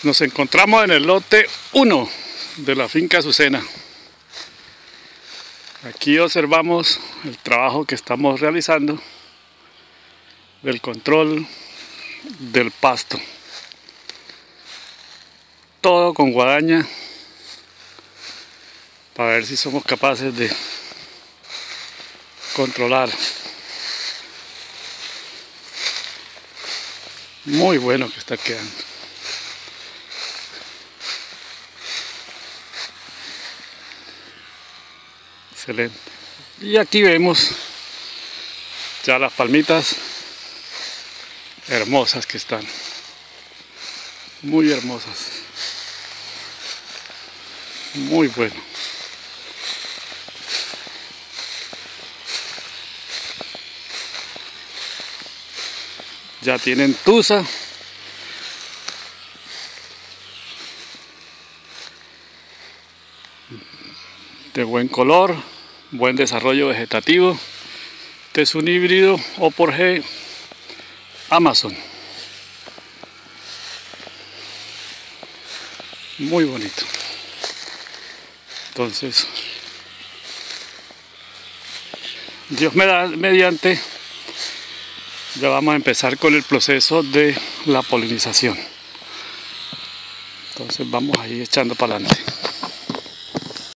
Nos encontramos en el lote 1 de la finca Azucena. Aquí observamos el trabajo que estamos realizando del control del pasto. Todo con guadaña para ver si somos capaces de controlar. Muy bueno que está quedando. Excelente. Y aquí vemos ya las palmitas hermosas que están. Muy hermosas. Muy bueno. Ya tienen tusa. De buen color, buen desarrollo vegetativo. Este es un híbrido O/G Amazon. Muy bonito. Entonces, Dios mediante, ya vamos a empezar con el proceso de la polinización. Entonces vamos a ir echando para adelante.